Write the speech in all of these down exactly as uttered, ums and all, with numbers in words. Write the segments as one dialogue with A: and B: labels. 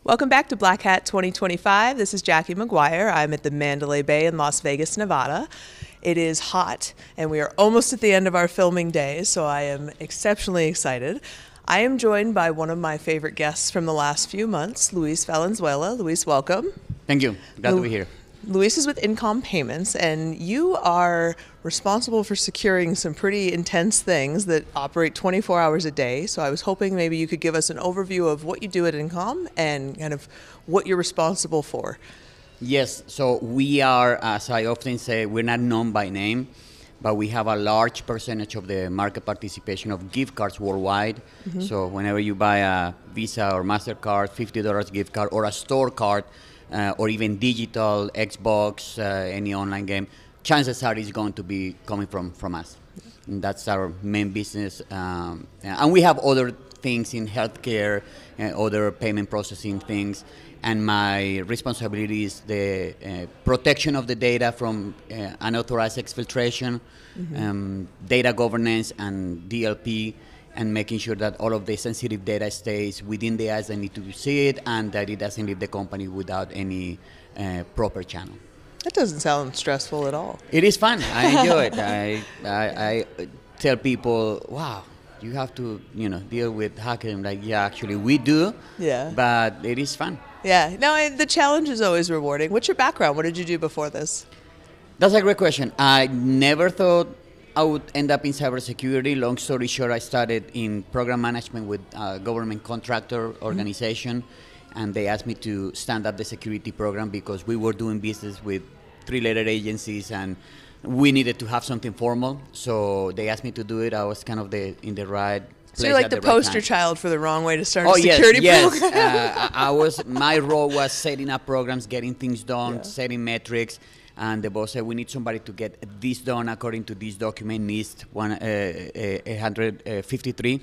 A: Welcome back to Black Hat twenty twenty-five. This is Jackie McGuire. I'm at the Mandalay Bay in Las Vegas, Nevada. It is hot, and we are almost at the end of our filming day, so I am exceptionally excited. I am joined by one of my favorite guests from the last few months, Luis Valenzuela. Luis, welcome.
B: Thank you. Glad
A: Lu
B: to be here.
A: Luis is with InComm Payments, and you are responsible for securing some pretty intense things that operate twenty-four hours a day. So I was hoping maybe you could give us an overview of what you do at InComm and kind of what you're responsible for.
B: Yes, so we are, as I often say, we're not known by name, but we have a large percentage of the market participation of gift cards worldwide. Mm-hmm. So whenever you buy a Visa or MasterCard, fifty dollars gift card, or a store card, uh, or even digital, Xbox, uh, any online game, chances are it's going to be coming from, from us. And that's our main business. Um, and we have other things in healthcare, uh, other payment processing things. And my responsibility is the uh, protection of the data from uh, unauthorized exfiltration, mm-hmm. um, data governance, and D L P, and making sure that all of the sensitive data stays within the eyes that need to see it, and that it doesn't leave the company without any uh, proper channel.
A: That doesn't sound stressful at all.
B: It is fun. I enjoy it. I, I, I tell people, wow, you have to, you know, deal with hacking. Like, yeah, actually we do. Yeah. But it is fun.
A: Yeah. No, I, the challenge is always rewarding. What's your background? What did you do before this?
B: That's a great question. I never thought I would end up in cybersecurity. Long story short, I started in program management with a government contractor organization, mm-hmm. and they asked me to stand up the security program because we were doing business with three-letter agencies and we needed to have something formal. So they asked me to do it. I was kind of the in the right place.
A: So you're like the,
B: the
A: poster
B: right
A: child for the wrong way to start
B: oh,
A: a security
B: yes,
A: program.
B: Yes, uh, I was. My role was setting up programs, getting things done,
A: yeah.
B: setting metrics. And the boss said, we need somebody to get this done according to this document, NIST one fifty-three.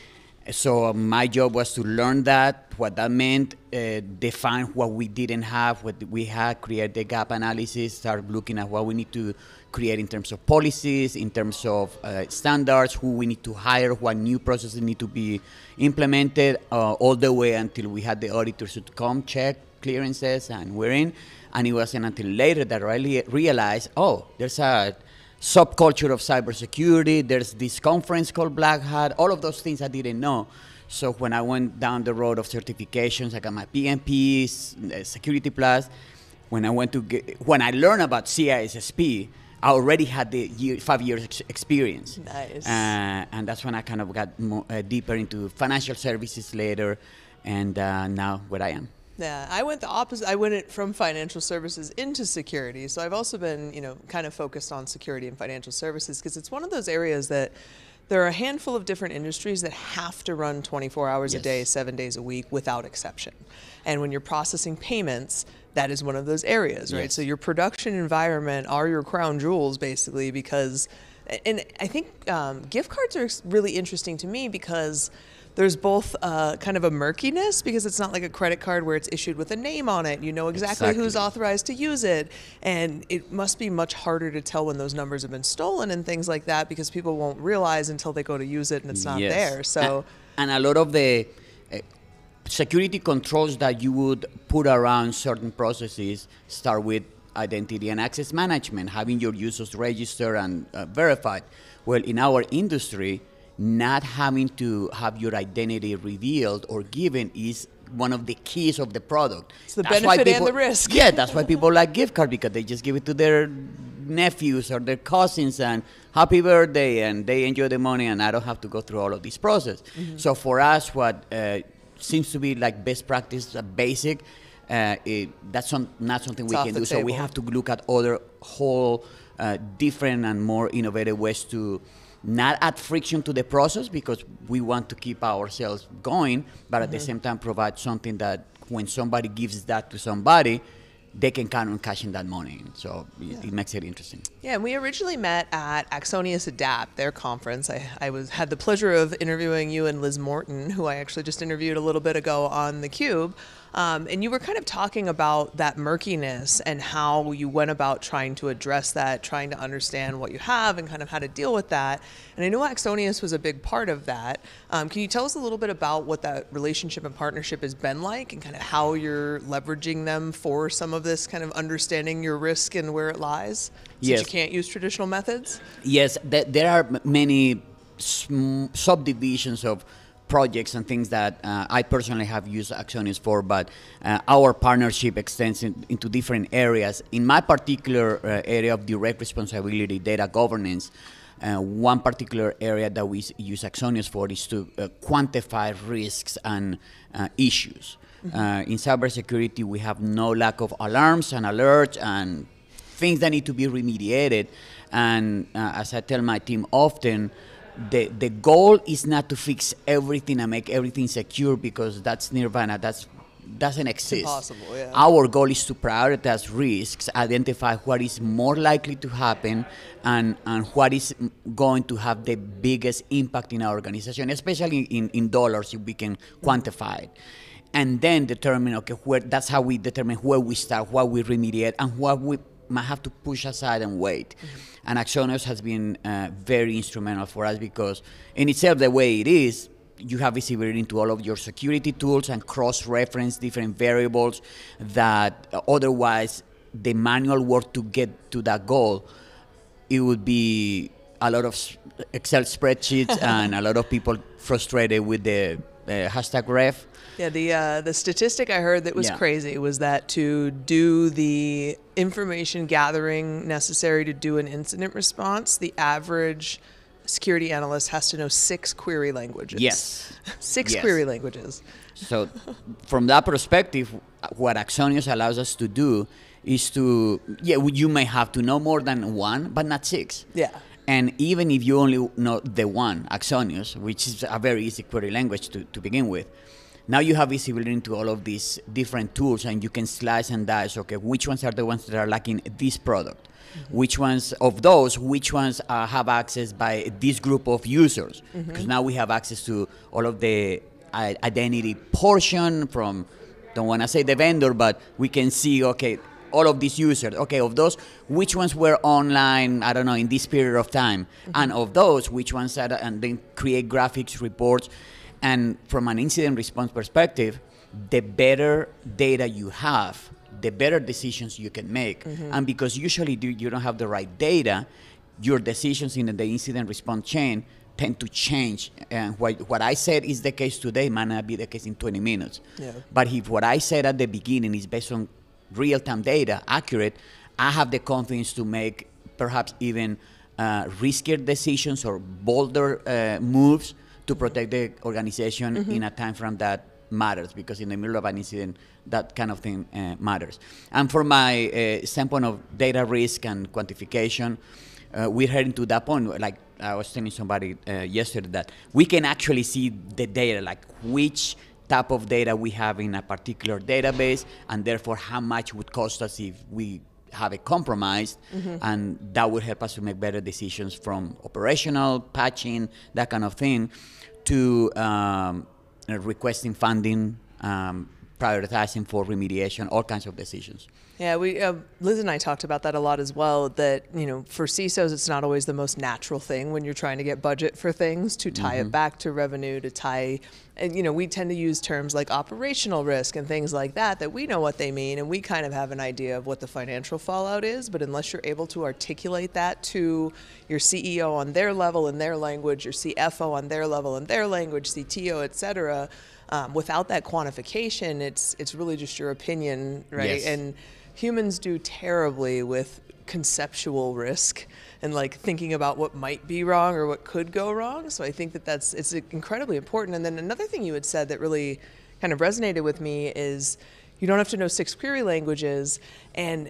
B: So my job was to learn that, what that meant, uh, define what we didn't have, what we had, create the gap analysis, start looking at what we need to create in terms of policies, in terms of uh, standards, who we need to hire, what new processes need to be implemented, uh, all the way until we had the auditors to come, check clearances, and we're in. And it wasn't until later that I really realized, oh, there's a subculture of cybersecurity. There's this conference called Black Hat. All of those things I didn't know. So when I went down the road of certifications, I got my P M P, Security Plus. When I went to get, when I learned about C I S S P, I already had the year, five years ex experience.
A: Nice.
B: Uh, and that's when I kind of got more, uh, deeper into financial services later, and uh, now where I am.
A: Yeah, I went the opposite. I went from financial services into security. So I've also been, you know, kind of focused on security and financial services because it's one of those areas that there are a handful of different industries that have to run twenty-four hours yes. a day, seven days a week without exception. And when you're processing payments, that is one of those areas, right? Yes. So your production environment are your crown jewels basically because, and I think um, gift cards are really interesting to me because there's both uh, kind of a murkiness because it's not like a credit card where it's issued with a name on it. You know exactly, exactly who's authorized to use it. And it must be much harder to tell when those numbers have been stolen and things like that because people won't realize until they go to use it and it's not yes. there. So,
B: and, and a lot of the uh, security controls that you would put around certain processes start with identity and access management, having your users registered and uh, verified. Well, in our industry, not having to have your identity revealed or given is one of the keys of the product.
A: It's the that's benefit people, and the risk.
B: Yeah, that's why people like gift card because they just give it to their nephews or their cousins and happy birthday and they enjoy the money and I don't have to go through all of this process. Mm-hmm. So for us, what uh, seems to be like best practice, uh, basic, uh, it, that's some, not something it's we can do. Table. So we have to look at other whole uh, different and more innovative ways to not add friction to the process because we want to keep ourselves going, but mm-hmm. at the same time provide something that when somebody gives that to somebody, they can count on cashing that money. So yeah. it makes it interesting.
A: Yeah, and we originally met at Axonius Adapt, their conference. I, I was had the pleasure of interviewing you and Liz Morton, who I actually just interviewed a little bit ago on theCUBE. Um, and you were kind of talking about that murkiness and how you went about trying to address that, trying to understand what you have and kind of how to deal with that. And I know Axonius was a big part of that. Um, can you tell us a little bit about what that relationship and partnership has been like and kind of how you're leveraging them for some of this kind of understanding your risk and where it lies? Since
B: Yes.
A: you can't use traditional methods?
B: Yes, th- there are m- many sm- subdivisions of projects and things that uh, I personally have used Axonius for, but uh, our partnership extends in, into different areas. In my particular uh, area of direct responsibility, data governance, uh, one particular area that we s- use Axonius for is to uh, quantify risks and uh, issues. Mm-hmm. Uh, in cybersecurity, we have no lack of alarms and alerts and things that need to be remediated. And uh, as I tell my team often, the the goal is not to fix everything and make everything secure, because that's nirvana. That's doesn't exist.
A: Impossible, yeah.
B: Our goal is to prioritize risks, identify what is more likely to happen, and, and what is going to have the biggest impact in our organization, especially in, in dollars if we can quantify it. And then determine, okay, where, that's how we determine where we start, what we remediate, and what we might have to push aside and wait. Mm-hmm. And Axonius has been uh, very instrumental for us, because in itself, the way it is, you have visibility into all of your security tools and cross-reference different variables that otherwise the manual work to get to that goal, it would be a lot of Excel spreadsheets and a lot of people frustrated with the uh, hashtag ref.
A: Yeah, the uh, the statistic I heard that was
B: Yeah.
A: crazy was that to do the information gathering necessary to do an incident response, the average security analyst has to know six query languages.
B: Yes.
A: Six
B: Yes.
A: query languages.
B: So from that perspective, what Axonius allows us to do is to, yeah, you may have to know more than one, but not six.
A: Yeah.
B: And even if you only know the one, Axonius, which is a very easy query language to, to begin with, now you have visibility into all of these different tools, and you can slice and dice, okay, which ones are the ones that are lacking this product? Mm-hmm. Which ones of those, which ones uh, have access by this group of users? Mm-hmm. Because now we have access to all of the uh, identity portion from, don't want to say the vendor, but we can see, okay, all of these users, okay, of those, which ones were online, I don't know, in this period of time? Mm-hmm. And of those, which ones are, and then create graphics, reports. And from an incident response perspective, the better data you have, the better decisions you can make. Mm-hmm. And because usually you don't have the right data, your decisions in the incident response chain tend to change. And what, what I said is the case today might not be the case in twenty minutes. Yeah. But if what I said at the beginning is based on real-time data, accurate, I have the confidence to make perhaps even uh, riskier decisions or bolder uh, moves to protect the organization mm-hmm. in a time frame that matters, because in the middle of an incident, that kind of thing uh, matters. And from my uh, standpoint of data risk and quantification, uh, we're heading to that point. Like I was telling somebody uh, yesterday, that we can actually see the data, like which type of data we have in a particular database, and therefore how much would cost us if we have it compromised, mm-hmm. and that would help us to make better decisions, from operational, patching, that kind of thing, to um, requesting funding, um, prioritizing for remediation, all kinds of decisions.
A: Yeah, we uh, Liz and I talked about that a lot as well, that, you know, for C I S Os, it's not always the most natural thing when you're trying to get budget for things to tie mm-hmm. it back to revenue, to tie, and, you know, we tend to use terms like operational risk and things like that, that we know what they mean, and we kind of have an idea of what the financial fallout is, but unless you're able to articulate that to your C E O on their level in their language, your C F O on their level in their language, C T O, et cetera, um, without that quantification, it's, it's really just your opinion, right?
B: Yes.
A: And humans do terribly with conceptual risk and like thinking about what might be wrong or what could go wrong. So I think that that's, it's incredibly important. And then another thing you had said that really kind of resonated with me is you don't have to know six query languages. And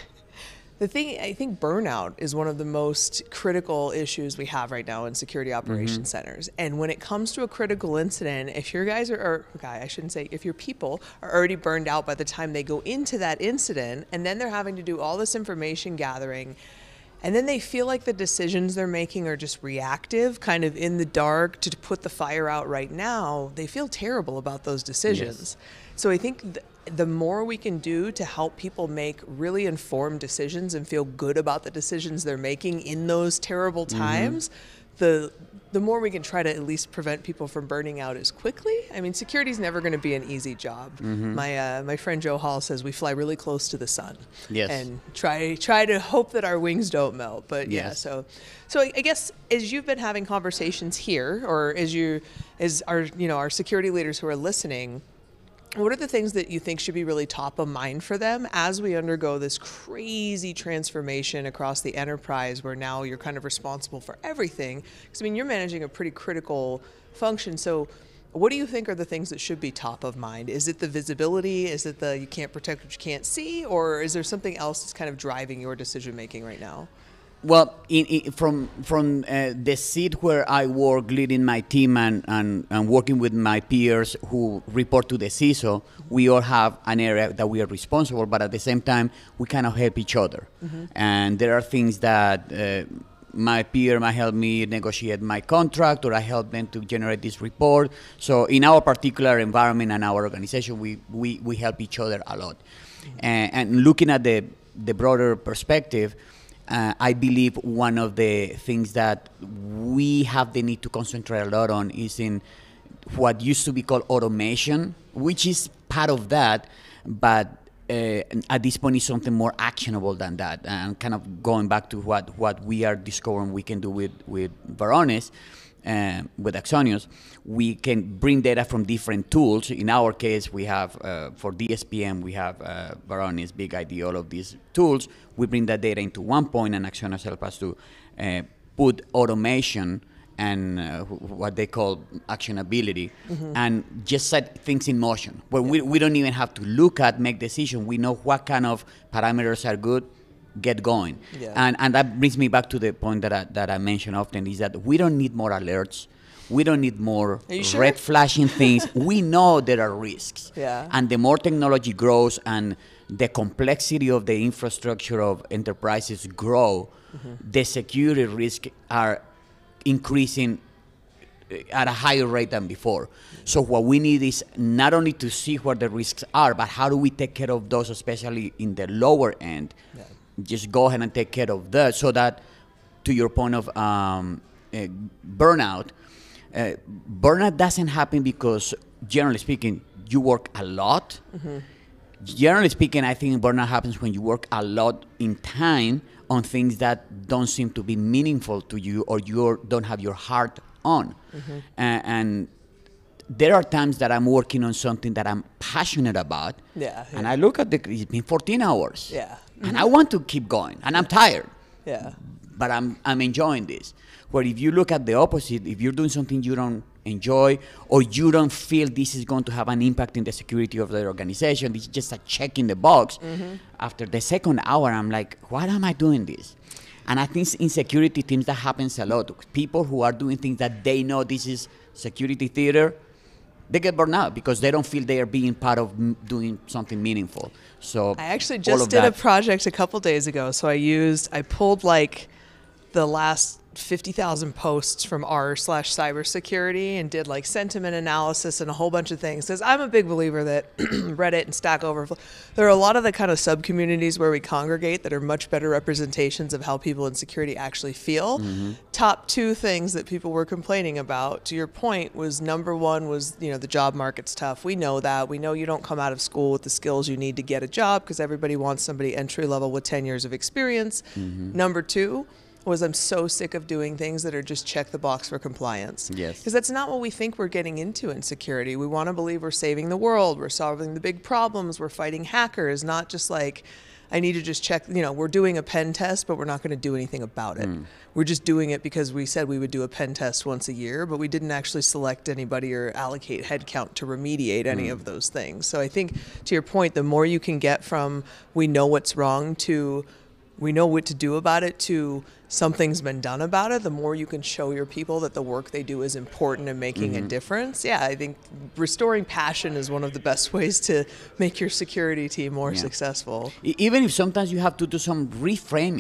A: the thing, I think burnout is one of the most critical issues we have right now in security operations mm-hmm. centers. And when it comes to a critical incident, if your guys are, or guy, I shouldn't say, if your people are already burned out by the time they go into that incident, and then they're having to do all this information gathering, and then they feel like the decisions they're making are just reactive, kind of in the dark to put the fire out right now, they feel terrible about those decisions. Yes. So I think th- the more we can do to help people make really informed decisions and feel good about the decisions they're making in those terrible times, mm-hmm. the the more we can try to at least prevent people from burning out as quickly. I mean, security is never going to be an easy job. Mm-hmm. My uh, my friend Joe Hall says we fly really close to the sun,
B: yes.
A: and try try to hope that our wings don't melt. But
B: yes.
A: yeah, so so I, I guess as you've been having conversations here, or as you as our you know our security leaders who are listening, what are the things that you think should be really top of mind for them as we undergo this crazy transformation across the enterprise where now you're kind of responsible for everything? Because, I mean, you're managing a pretty critical function. So what do you think are the things that should be top of mind? Is it the visibility? Is it the you can't protect what you can't see? Or is there something else that's kind of driving your decision making right now?
B: Well, in, in, from from uh, the seat where I work leading my team and, and, and working with my peers who report to the C I S O, we all have an area that we are responsible, but at the same time, we kind of help each other. Mm-hmm. And there are things that uh, my peer might help me negotiate my contract, or I help them to generate this report. So in our particular environment and our organization, we, we, we help each other a lot. Mm-hmm. And, and looking at the, the broader perspective, Uh, I believe one of the things that we have the need to concentrate a lot on is in what used to be called automation, which is part of that, but uh, at this point is something more actionable than that. And kind of going back to what, what we are discovering we can do with, with Varonis, uh, with Axonius, we can bring data from different tools. In our case, we have, uh, for D S P M, we have uh, Varonis, Big I D, all of these tools. We bring that data into one point, and Axonius help us to uh, put automation and uh, what they call actionability, mm-hmm. and just set things in motion. Where yeah. we, we don't even have to look at, make decisions. We know what kind of parameters are good, get going. Yeah. And and that brings me back to the point that I, that I mention often, is that we don't need more alerts. We don't need more
A: sure?
B: red flashing things. We know there are risks.
A: Yeah.
B: And the more technology grows and the complexity of the infrastructure of enterprises grow, mm-hmm. the security risks are increasing at a higher rate than before. So what we need is not only to see where the risks are, but how do we take care of those, especially in the lower end. Yeah. Just go ahead and take care of that, so that, to your point of um, uh, burnout, uh, burnout doesn't happen because, generally speaking, you work a lot. Mm-hmm. Generally speaking, I think burnout happens when you work a lot in time on things that don't seem to be meaningful to you, or you don't have your heart on. Mm-hmm. Uh, and there are times that I'm working on something that I'm passionate about,
A: yeah, yeah.
B: and I look at the, it's been fourteen hours,
A: yeah, mm-hmm.
B: and I want to keep going, and I'm tired,
A: yeah,
B: but I'm I'm enjoying this. Where if you look at the opposite, if you're doing something you don't enjoy, or you don't feel this is going to have an impact in the security of the organization, it's just a check in the box. Mm-hmm. After the second hour, I'm like, why am I doing this? And I think in security teams that happens a lot. People who are doing things that they know this is security theater, they get burned out because they don't feel they are being part of m- doing something meaningful. So
A: I actually just did
B: that.
A: a project a couple days ago. So I used, I pulled like the last fifty thousand posts from r slash cybersecurity and did like sentiment analysis and a whole bunch of things. Because I'm a big believer that Reddit and Stack Overflow, there are a lot of the kind of sub-communities where we congregate that are much better representations of how people in security actually feel. Mm-hmm. Top two things that people were complaining about, to your point, was number one was, you know, the job market's tough. We know that. We know you don't come out of school with the skills you need to get a job because everybody wants somebody entry level with ten years of experience. Mm-hmm. Number two was I'm so sick of doing things that are just check the box for compliance.
B: Yes.
A: Because that's not what we think we're getting into in security. We want to believe we're saving the world, we're solving the big problems, we're fighting hackers, not just like, I need to just check, you know, we're doing a pen test, but we're not going to do anything about it. Mm. We're just doing it because we said we would do a pen test once a year, but we didn't actually select anybody or allocate headcount to remediate any mm. of those things. So I think, to your point, the more you can get from we know what's wrong to we know what to do about it to something's been done about it, the more you can show your people that the work they do is important and making mm-hmm. a difference. Yeah, I think restoring passion is one of the best ways to make your security team more yeah. successful.
B: Even if sometimes you have to do some reframing.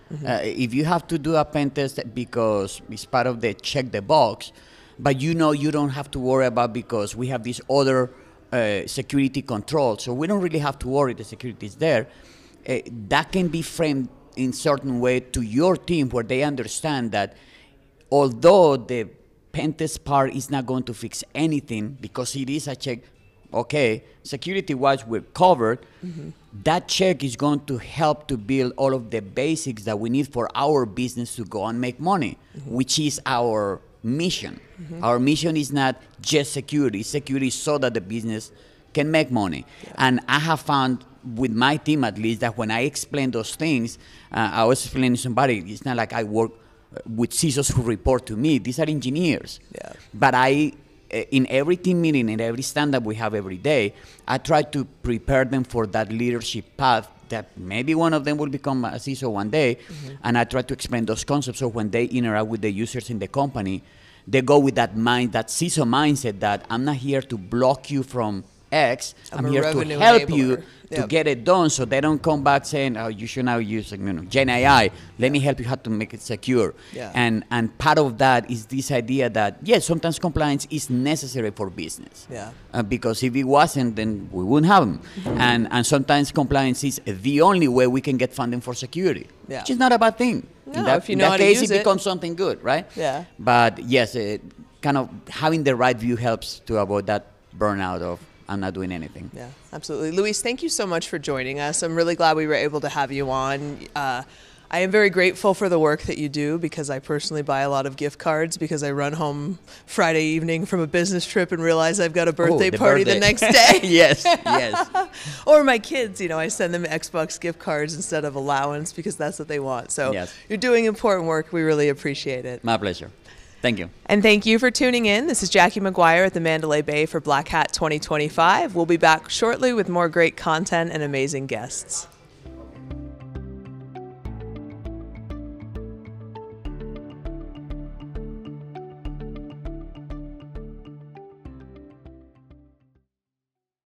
B: Mm-hmm. uh, if you have to do a pen test because it's part of the check the box, but you know you don't have to worry about because we have this other uh, security control, so we don't really have to worry, the security is there. Uh, that can be framed in certain way to your team where they understand that although the pen test part is not going to fix anything because it is a check, okay, security-wise we're covered, mm-hmm. that check is going to help to build all of the basics that we need for our business to go and make money, mm-hmm. which is our mission. Mm-hmm. Our mission is not just security. Security is so that the business can make money. Yeah. And I have found with my team at least that when I explain those things, uh, I was explaining to somebody, it's not like I work with C I S Os who report to me. These are engineers. Yeah. But I, in every team meeting, in every stand-up we have every day, I try to prepare them for that leadership path that maybe one of them will become a C I S O one day, mm-hmm. and I try to explain those concepts so when they interact with the users in the company, they go with that mind, that C I S O mindset that I'm not here to block you from X, I'm, I'm here to help enabler. you yep. to get it done, so they don't come back saying, oh, you should now use, you know, Gen A I. Let yeah. me help you how to make it secure. Yeah. And and part of that is this idea that, yes, sometimes compliance is necessary for business. Yeah. Uh, because if it wasn't, then we wouldn't have them. Mm-hmm. And, and sometimes compliance is the only way we can get funding for security, yeah. which is not a bad thing.
A: No,
B: in that,
A: if you
B: in
A: know
B: that
A: how
B: case,
A: to use
B: it,
A: it
B: becomes something good, right?
A: Yeah.
B: But yes, it, kind of having the right view helps to avoid that burnout of, I'm not doing anything.
A: Yeah, absolutely. Luis, thank you so much for joining us. I'm really glad we were able to have you on. Uh, I am very grateful for the work that you do because I personally buy a lot of gift cards because I run home Friday evening from a business trip and realize I've got a birthday oh, the party birthday. the next day.
B: Yes, yes.
A: Or my kids, you know, I send them Xbox gift cards instead of allowance because that's what they want. So yes. You're doing important work. We really appreciate it.
B: My pleasure. Thank you.
A: And thank you for tuning in. This is Jackie McGuire at the Mandalay Bay for Black Hat twenty twenty-five. We'll be back shortly with more great content and amazing guests.